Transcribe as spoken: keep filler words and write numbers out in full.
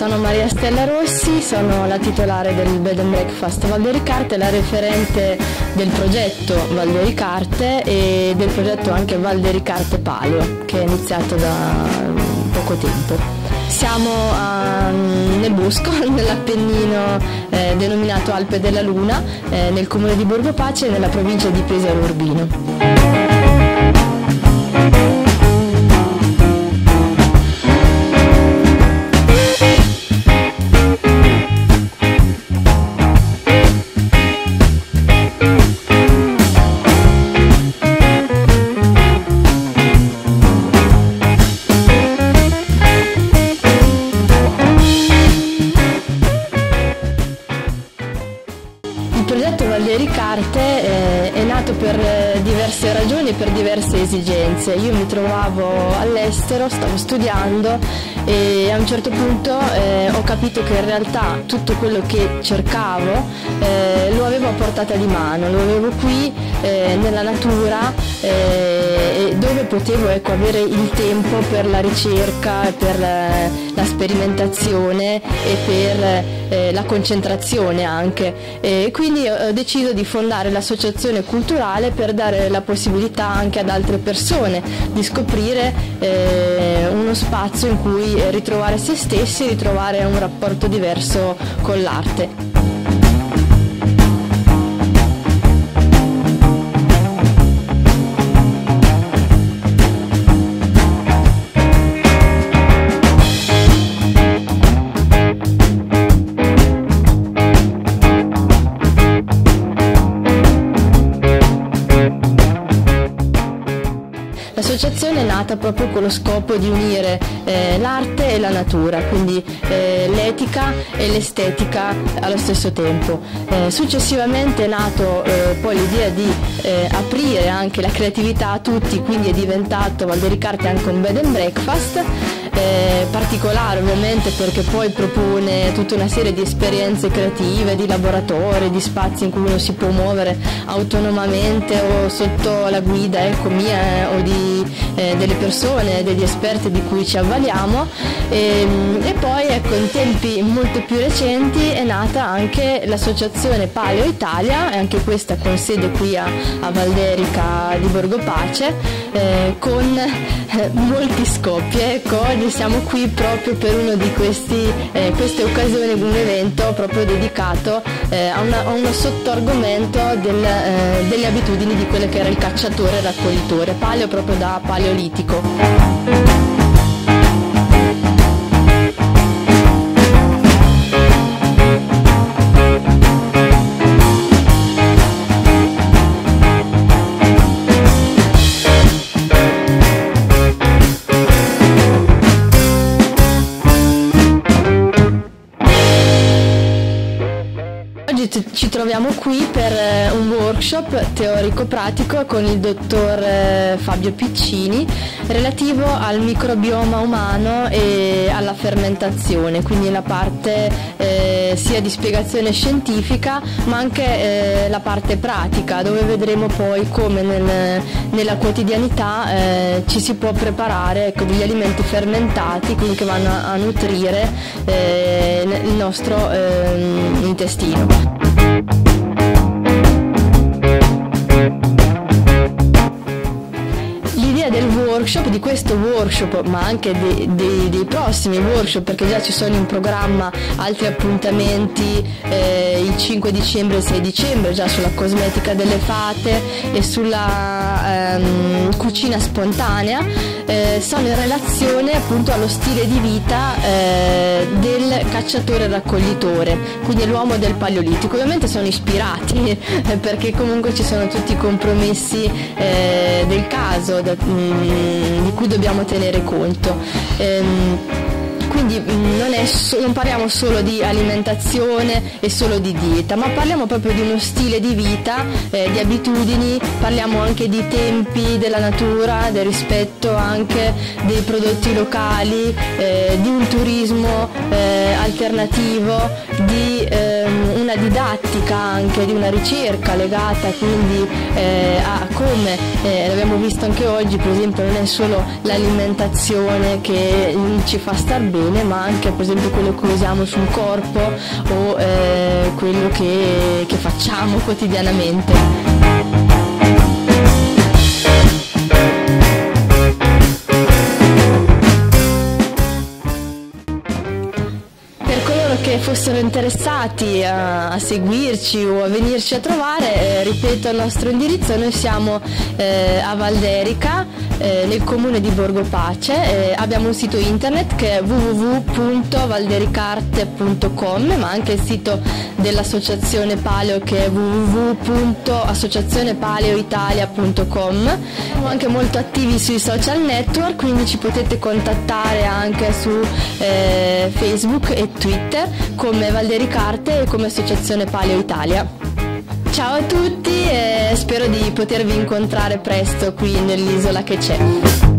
sono Maria Stella Rossi, sono la titolare del Bed and Breakfast Valdericarte, la referente del progetto Valdericarte e del progetto anche Valdericarte Paleo, che è iniziato da poco tempo. Siamo a, nel bosco, nell'Appennino eh, denominato Alpe della Luna, eh, nel comune di Borgo Pace, nella provincia di Pesaro Urbino. Il progetto Valdericarte eh, è nato per eh, diverse ragioni e per diverse esigenze. Io mi trovavo all'estero, stavo studiando e a un certo punto eh, ho capito che in realtà tutto quello che cercavo eh, lo avevo a portata di mano, lo avevo qui eh, nella natura eh, dove potevo ecco, avere il tempo per la ricerca, per eh, la sperimentazione e per eh, la concentrazione anche. E quindi ho deciso di fondare l'associazione culturale per dare la possibilità anche ad altre persone di scoprire eh, uno spazio in cui ritrovare se stessi e ritrovare un rapporto diverso con l'arte. L'associazione è nata proprio con lo scopo di unire eh, l'arte e la natura, quindi eh, l'etica e l'estetica allo stesso tempo. Eh, successivamente è nato eh, poi l'idea di eh, aprire anche la creatività a tutti, quindi è diventato Valdericarte anche un bed and breakfast, eh, particolare ovviamente perché poi propone tutta una serie di esperienze creative, di laboratori, di spazi in cui uno si può muovere autonomamente o sotto la guida ecco, mia o di Eh, delle persone, degli esperti di cui ci avvaliamo e, e poi ecco, in tempi molto più recenti è nata anche l'associazione Paleo Italia, e anche questa con sede qui a, a Valderica di Borgo Pace eh, con eh, molti scopi. Ecco, oggi siamo qui proprio per uno di questi, eh, queste occasioni, un evento proprio dedicato eh, a, una, a uno sottoargomento del, eh, delle abitudini di quello che era il cacciatore raccoglitore, paleo proprio da paleolitico. Ci troviamo qui per un workshop teorico-pratico con il dottor Fabio Piccini relativo al microbioma umano e alla fermentazione, quindi la parte eh, sia di spiegazione scientifica ma anche eh, la parte pratica, dove vedremo poi come nel, nella quotidianità eh, ci si può preparare ecco, degli alimenti fermentati, quindi che vanno a, a nutrire eh, il nostro eh, intestino. L'idea del workshop, di questo workshop, ma anche dei, dei, dei prossimi workshop, perché già ci sono in programma altri appuntamenti eh, il cinque dicembre e il sei dicembre, già sulla cosmetica delle fate e sulla ehm, cucina spontanea, eh, sono in relazione appunto allo stile di vita eh, del cacciatore raccoglitore, quindi l'uomo del paleolitico. Ovviamente sono ispirati eh, perché comunque ci sono tutti i compromessi eh, del caso da, mh, di cui dobbiamo tenere conto. Ehm, Quindi non, è so, non parliamo solo di alimentazione e solo di dieta, ma parliamo proprio di uno stile di vita, eh, di abitudini, parliamo anche di tempi della natura, del rispetto anche dei prodotti locali, eh, di un turismo eh, alternativo, di ehm, una didattica anche, di una ricerca legata quindi eh, a come, eh, l'abbiamo visto anche oggi, per esempio non è solo l'alimentazione che ci fa star bene, bene, ma anche per esempio quello che usiamo sul corpo o eh, quello che, che facciamo quotidianamente. Che fossero interessati a, a seguirci o a venirci a trovare, eh, ripeto il nostro indirizzo: noi siamo eh, a Valderica, eh, nel comune di Borgo Pace, eh, abbiamo un sito internet che è w w w punto valdericarte punto com, ma anche il sito dell'associazione Paleo che è w w w punto associazione paleo italia punto com. Siamo anche molto attivi sui social network, quindi ci potete contattare anche su eh, Facebook e Twitter come Valdericarte e come Associazione Paleo Italia. Ciao a tutti e spero di potervi incontrare presto qui nell'isola che c'è.